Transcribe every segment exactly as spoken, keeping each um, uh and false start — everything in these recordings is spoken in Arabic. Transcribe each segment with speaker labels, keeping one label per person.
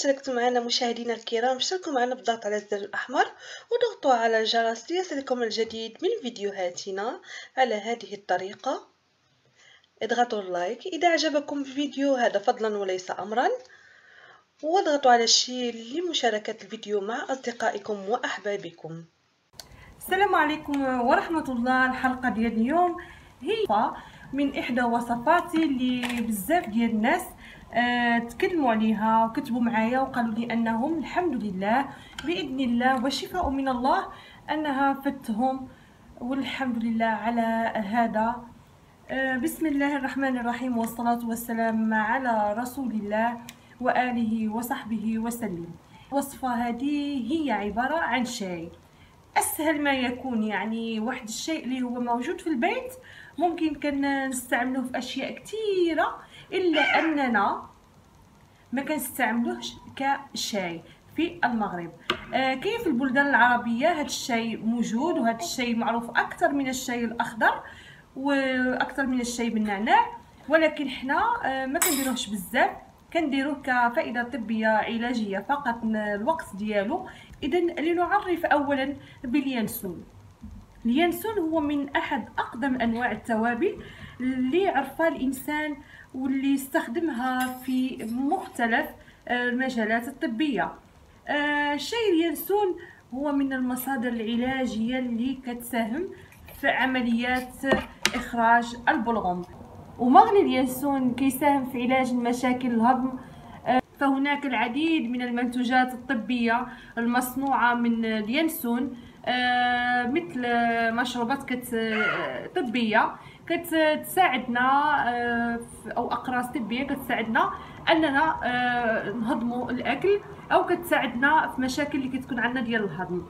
Speaker 1: اشتركتوا معنا مشاهدينا الكرام، اشتركوا معنا بالضغط على الزر الأحمر وضغطوا على الجرس ليصلكم الجديد من فيديوهاتنا على هذه الطريقة. اضغطوا اللايك إذا أعجبكم الفيديو هذا فضلا وليس أمرا، واضغطوا على الشير لمشاركة الفيديو مع أصدقائكم وأحبابكم.
Speaker 2: السلام عليكم ورحمة الله. الحلقة ديال اليوم هي من إحدى وصفاتي اللي بزاف ديال الناس آه تكلموا عليها وكتبوا معايا وقالوا لي أنهم الحمد لله بإذن الله وشفاء من الله أنها فتهم، والحمد لله على هذا. آه بسم الله الرحمن الرحيم، والصلاة والسلام على رسول الله وآله وصحبه وسلم. الوصفة هذه هي عبارة عن شاي اسهل ما يكون، يعني واحد الشيء اللي هو موجود في البيت ممكن كنا نستعملوه في اشياء كثيره، الا اننا ما كنستعملوهش كشاي في المغرب. آه كاين في البلدان العربيه هذا الشاي موجود، وهذا الشاي معروف اكثر من الشاي الاخضر واكثر من الشاي بالنعناع، ولكن حنا آه ما كنديروهش بزاف، كنديروه كفائده طبيه علاجيه فقط الوقت ديالو. اذا لنعرف اولا باليانسون. اليانسون هو من احد اقدم انواع التوابل اللي عرفها الانسان واللي استخدمها في مختلف المجالات الطبيه. الشاي اليانسون هو من المصادر العلاجيه اللي كتساهم في عمليات اخراج البلغم، ومغلي اليانسون كيساهم في علاج المشاكل الهضم. فهناك العديد من المنتوجات الطبية المصنوعة من اليانسون، مثل مشروبات طبية كتساعدنا أو أقراص طبية كتساعدنا أننا نهضموا الأكل، أو كتساعدنا في مشاكل اللي كتكون عندنا ديال الهضم.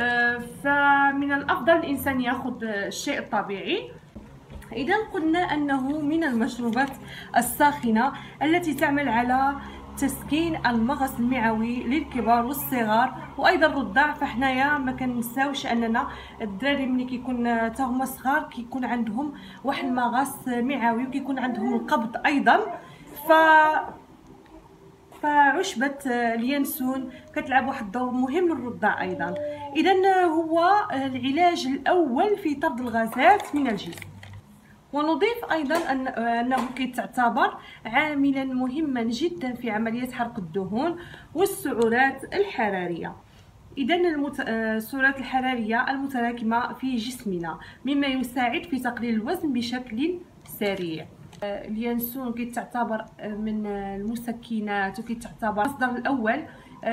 Speaker 2: فمن الأفضل الإنسان يأخذ الشيء الطبيعي. إذا قلنا أنه من المشروبات الساخنة التي تعمل على تسكين المغص المعوي للكبار والصغار وايضا الرضع. فحنايا ما كنساوش اننا الدراري ملي كيكون تا هما صغار كيكون عندهم واحد المغص معوي وكيكون عندهم القبض ايضا، ف فعشبة اليانسون كتلعب واحد الدور مهم للرضع ايضا. اذا هو العلاج الاول في طرد الغازات من الجسم. ونضيف ايضا أن انه كيتعتبر عاملا مهما جدا في عمليه حرق الدهون والسعرات الحراريه. اذا المت... السعرات الحراريه المتراكمه في جسمنا مما يساعد في تقليل الوزن بشكل سريع. اليانسون كيتعتبر من المسكنات وكيتعتبر المصدر الاول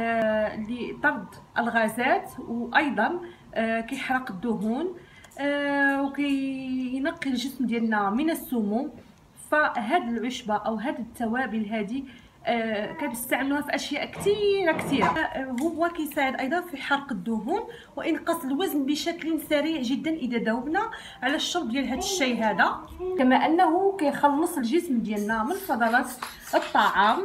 Speaker 2: لطرد الغازات، وايضا كيحرق الدهون آه وكينقي الجسم ديالنا من السموم. فهاد العشبه او هاد التوابل هذه آه كنستعملوها في اشياء كثيره كثيره. آه هو كيساعد ايضا في حرق الدهون وانقاص الوزن بشكل سريع جدا اذا ذوبنا على الشرب ديال هاد الشاي هذا، كما انه كيخلص الجسم ديالنا من فضلات الطعام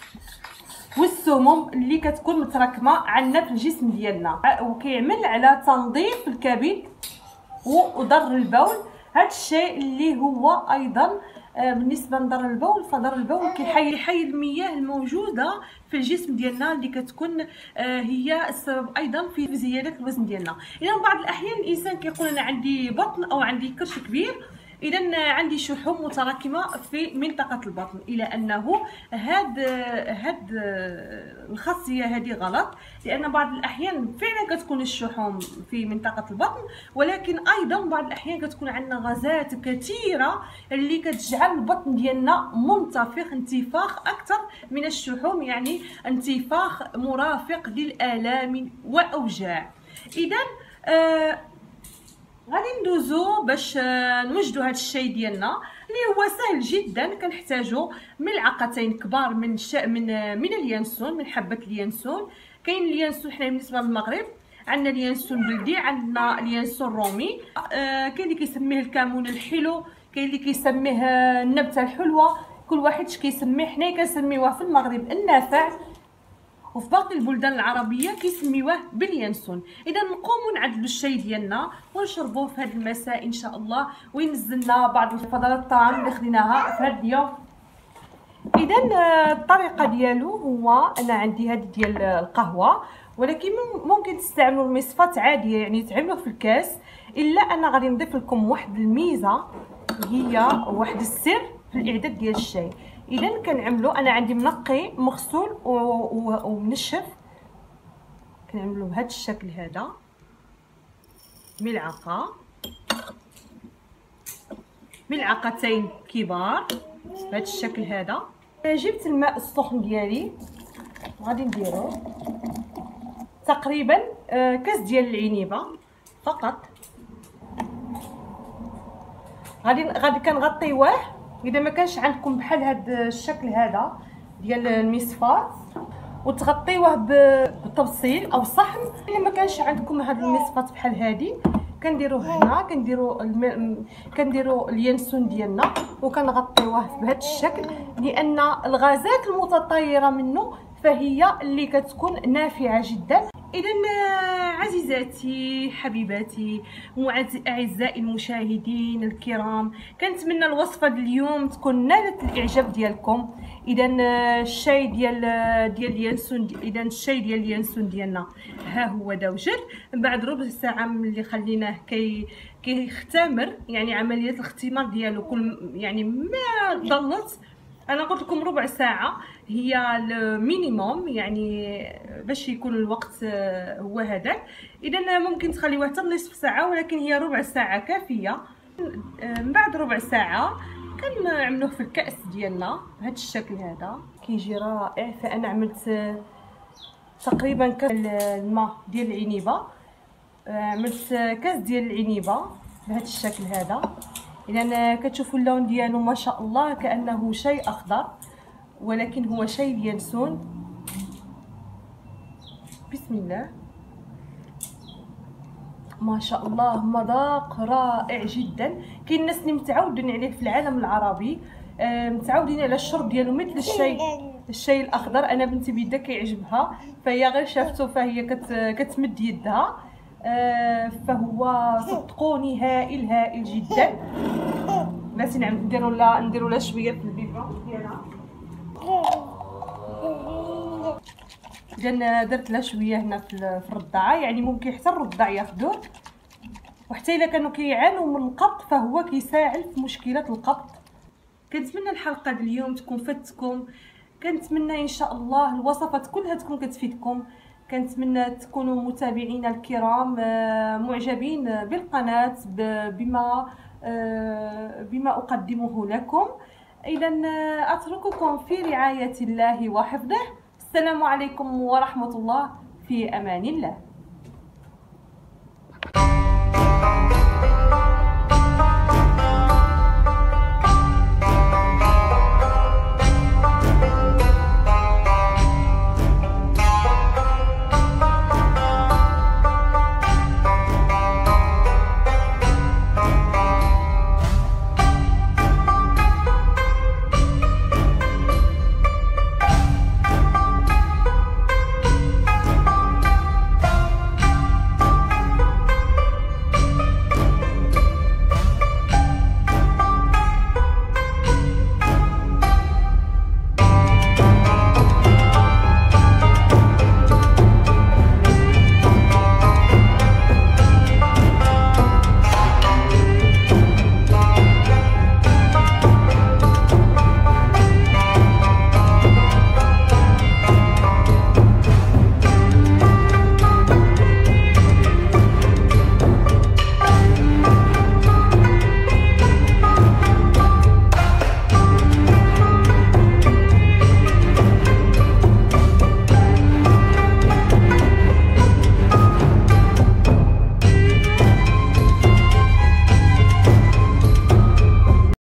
Speaker 2: والسموم اللي كتكون متراكمه عندنا في الجسم ديالنا، وكيعمل على تنظيف الكبد وضر البول. هذا الشيء اللي هو ايضا بالنسبه لضر البول، فضر البول كيحيد المياه الموجوده في الجسم ديالنا اللي كتكون هي السبب ايضا في زياده الوزن ديالنا. اذا بعض الاحيان الانسان كيقول انا عندي بطن او عندي كرش كبير، اذا عندي شحوم متراكمه في منطقه البطن، الى انه هاد هاد الخاصيه هذه غلط، لان بعض الاحيان فعلا كتكون الشحوم في منطقه البطن، ولكن ايضا بعض الاحيان كتكون عندنا غازات كثيره اللي كتجعل البطن ديالنا منتفخ انتفاخ اكثر من الشحوم، يعني انتفاخ مرافق للالام واوجاع. اذا آه غادي ندوزو باش نوجدوا هذا الشاي ديالنا اللي هو سهل جدا. كنحتاجو ملعقتين كبار من ش... من من اليانسون، من حبه اليانسون. كاين اليانسون حنا بالنسبه للمغرب عندنا اليانسون بلدي، عندنا اليانسون رومي، آه كاين اللي كيسميه الكمون الحلو، كاين اللي كيسميه النبته الحلوه، كل واحد اش كيسميه. حنايا كنسميوه في المغرب النافع، وفي باقي البلدان العربيه كيسميوه باليانسون. اذا نقوموا نعدلوا الشاي ديالنا ونشربوه في هذا المساء ان شاء الله، وينزلنا بعض الفضلات الطعام اللي خديناها في هذا اليوم. اذا الطريقه ديالو هو انا عندي هاد ديال القهوه، ولكن ممكن تستعملوا المصفات عاديه يعني تعملوه في الكاس. الا انا غادي نضيف لكم واحد الميزه، هي واحد السر في الاعداد ديال الشاي. اذا كنعملو، انا عندي منقي مغسول ومنشف، كنعملو بهذا الشكل هذا، ملعقه ملعقتين كبار بهذا الشكل هذا. جبت الماء السخن ديالي غادي نديرو تقريبا كاس ديال العنيبه فقط. غادي غادي كنغطيوه. اذا ما كانش عندكم بحال هذا الشكل هذا ديال المصفات وتغطيوه بطبسيل او صحن، الا ما كانش عندكم هاد المصفات بحال هذه كنديرو هنا، كنديرو الم... كنديرو اليانسون ديالنا وكنغطيوه بهذا الشكل، لان الغازات المتطايره منه فهي اللي كتكون نافعه جدا. اذا عزيزاتي حبيباتي واعزائي المشاهدين الكرام، كنتمنى الوصفه ديال اليوم تكون نالت الاعجاب ديالكم. اذا الشاي ديال ديال اليانسون، اذا الشاي ديال اليانسون ديالنا ها هو دا وجد. بعد ربع ساعه ملي خليناه كي كيختمر، يعني عمليه الاختمار ديالو كل يعني ما ضلت، انا قلت لكم ربع ساعه هي المينيموم يعني باش يكون الوقت هو هذاك. اذا ممكن تخليوه حتى نصف ساعه، ولكن هي ربع ساعه كافيه. من بعد ربع ساعه كنعملوه في الكاس ديالنا بهذا الشكل هذا، كيجي رائع. فانا عملت تقريبا كاس الماء ديال العنيبه، عملت كاس ديال العنيبه بهذا الشكل هذا. اذا كتشوفوا اللون ديالو ما شاء الله كانه شاي اخضر، ولكن هو شاي اليانسون. بسم الله ما شاء الله، مذاق رائع جدا. كاين الناس اللي متعودين عليه في العالم العربي، متعودين على الشرب ديالو مثل الشاي الشاي الاخضر. انا بنتي بيدا كيعجبها، فهي غير شافته فهي كت كتمد يدها. فهو صدقوني هائل هائل جدا. بس نعم نديرو لا نديرو لا شويه في البيبرون ديالها. اذا درت لها شويه هنا في الرضاعه، يعني ممكن حتى الرضاع ياخذوه، وحتى الا كانوا كيعانوا من القبض فهو كيساعد في مشكله القبض. كنتمنى الحلقه ديال اليوم تكون فاتكم، كنتمنى ان شاء الله الوصفات كلها تكون كتفيدكم. كنتمنى تكونوا متابعينا الكرام معجبين بالقناه بما بما اقدمه لكم. اذا اترككم في رعايه الله وحفظه. السلام عليكم ورحمه الله، في امان الله.